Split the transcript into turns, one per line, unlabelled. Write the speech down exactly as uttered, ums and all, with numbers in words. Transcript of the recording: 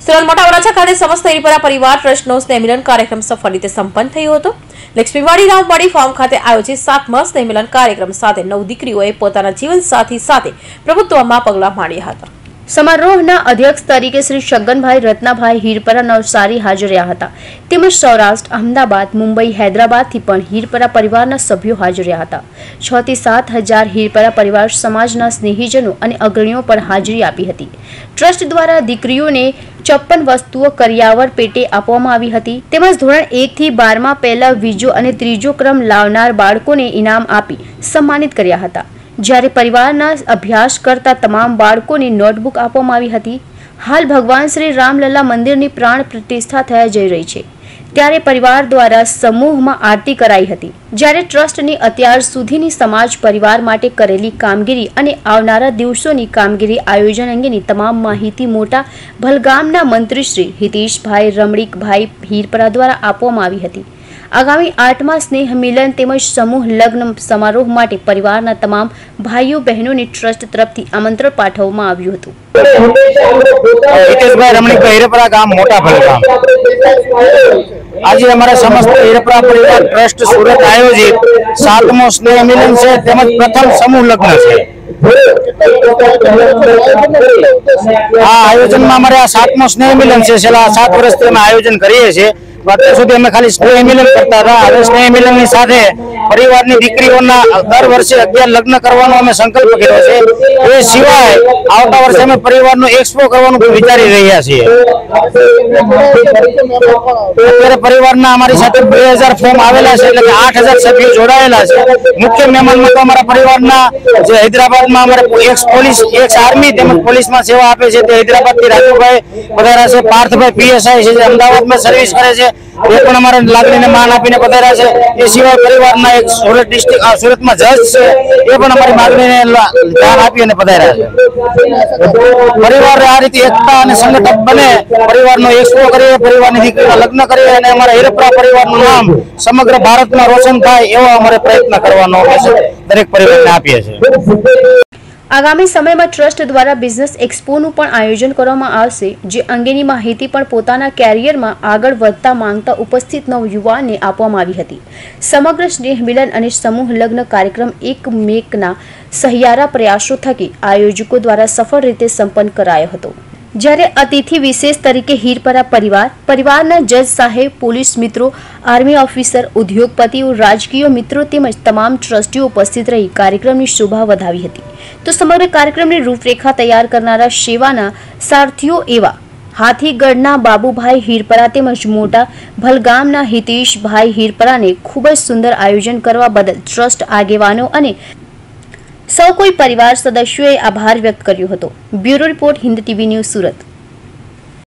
સુરત મોટા વરાછા ખાતે સમસ્ત હિરપરા પરિવાર ટ્રસ્ટનો સ્નેહમિલન કાર્યક્રમ સફળ રીતે સંપન્ન થયો હતો। લક્ષ્મીવાડી રામવાડી ફાર્મ ખાતે આયોજિત સાતમા સ્નેહમિલન કાર્યક્રમ સાથે નવ દીકરીઓએ પોતાના જીવનસાથી સાથે પ્રભુત્વમાં પગલાં માંડ્યા હતા। समारोहना अध्यक्ष तरीके श्री छगनभाई रत्नाभाई हीरपरा नवसारी हाजर रह्या हता। તેમજ સૌરાષ્ટ્ર, અમદાવાદ, મુંબઈ, હૈદરાબાદ થી પણ હીરપરા પરિવારના સભ્યો હાજર રહ્યા હતા। છ થી સાત હજાર હીરપરા પરિવાર સમાજના સ્નેહીજનો અને અગ્રણીઓ પણ હાજરી આપી હતી। ટ્રસ્ટ દ્વારા દીકરીઓને ચોપન વસ્તુઓ કરિયાવર પેટે આપવામાં આવી હતી। તેમજ ધોરણ એક થી બાર માં પહેલા બીજો અને ત્રીજો ક્રમ લાવનાર બાળકોને ઇનામ આપી સન્માનિત કર્યા હતા। જ્યારે પરિવારના અભ્યાસ કરતા તમામ બાળકોને નોટબુક આપવામાં આવી હતી। હાલ ભગવાન શ્રી રામલલા મંદિરની પ્રાણ પ્રતિષ્ઠા થયા જઈ રહી છે, ત્યારે પરિવાર દ્વારા સમૂહમાં આરતી કરાઈ હતી। જ્યારે ટ્રસ્ટની અત્યાર સુધીની સમાજ પરિવાર માટે કરેલી કામગીરી અને આવનારા દિવસોની કામગીરી આયોજન અંગેની તમામ માહિતી મોટા ભલગામના મંત્રી શ્રી હિતેશભાઈ રમણીકભાઈ હીરપરા દ્વારા આપવામાં આવી હતી। आगामी आठमा स्नेह मिलन तेमज समूह लग्न समारोह माटे परिवारना तमाम भाईओ बहनों ने ट्रस्ट तरफथी आमंत्रण पाठववामां आव्युं हतुं।
हितेशभाई रमणीकभाई हीरपरा गाम मोटा भलगाम आज हमारा समस्त हीरपरा परिवार ट्रस्ट सूरत आयोजित सातमो स्नेह मिलन से तेमज प्रथम समूह लग्न है। आ आयोजन में हमारे सातमो स्नेह मिलन से छेल्ला सात वर्षथी अमे आयोजन करीए छीए। અત્યાર સુધી અમે ખાલી સ્નેહ મિલન કરતા હતા। હવે સ્નેહ મિલનની સાથે પરિવારની દીકરીઓના દર વર્ષે અગિયાર લગ્ન કરવાનો અમે સંકલ્પ કર્યો છે। એ સિવાય આવતા વર્ષે અમે પરિવારનો એક્સપો કરવાનું પણ વિચારી રહ્યા છીએ। અત્યારે પરિવારના અમારી સાથે બે હજાર ફોર્મ આવેલા છે, એટલે કે આઠ હજાર સભ્યો જોડાયેલા છે। મુખ્ય મહેમાનમાં તો અમારા પરિવારના જે હૈદરાબાદમાં અમારે એક્સ પોલીસ એક્સ આર્મી તેમજ પોલીસમાં સેવા આપે છે તે હૈદરાબાદથી રાજુભાઈ પધાર્યા છે। પાર્થભાઈ પીએસઆઈ છે જે અમદાવાદમાં સર્વિસ કરે છે, એ પણ અમારા લાગણીને માન આપીને પધાર્યા છે। એ સિવાય પરિવારના એક સુરત ડિસ્ટ્રિક્ટ સુરતમાં જજ છે, એ પણ અમારી માગણીને ધ્યાન આપી અને પધાર્યા છે। પરિવાર આ રીતે એકતા અને સંગઠન બને, પરિવારનો એક્સપો કરીએ, પરિવારની દીકરીના લગ્ન કરીએ અને અમારા હીરપરા પરિવારનું નામ સમગ્ર ભારતમાં રોશન થાય એવો અમારે પ્રયત્ન કરવાનો દરેક પરિવારને આપીએ છીએ।
आगामी समय में ट्रस्ट द्वारा बिजनेस एक्सपोનું પણ આયોજન કરવામાં આવશે, જે અંગેની માહિતી પણ પોતાના કેરિયરમાં આગળ વધતા માંગતા ઉપસ્થિત નવયુવાનને આપવામાં આવી હતી। સમગ્ર સ્નેહ મિલન અને સમૂહ લગ્ન કાર્યક્રમ એકમેકના સહિયારા પ્રયાસો થકી આયોજકો દ્વારા સફળ રીતે સંપન્ન કરાયો હતો। જ્યારે અતિથિ વિશેષ તરીકે હીરપરા પરિવાર પરિવારના જજ સાહેબ, પોલીસ મિત્રો, આર્મી ઓફિસર, ઉદ્યોગપતિઓ, રાજકીય મિત્રો તેમજ તમામ ટ્રસ્ટીઓ ઉપસ્થિત રહી કાર્યક્રમની શોભા વધાવી હતી। તો સમગ્ર કાર્યક્રમની રૂપરેખા તૈયાર કરનારા સેવાના સારથીઓ એવા હાથીગઢના બાબુભાઈ હીરપરા તેમજ મોટા ભલગામના હિતેશભાઈ હીરપરાને ખૂબ જ સુંદર આયોજન કરવા બદલ ટ્રસ્ટ આગેવાનો અને સૌ કોઈ પરિવાર સદસ્યોએ આભાર વ્યક્ત કર્યો હતો। Bureau report, Hind TV news, Surat.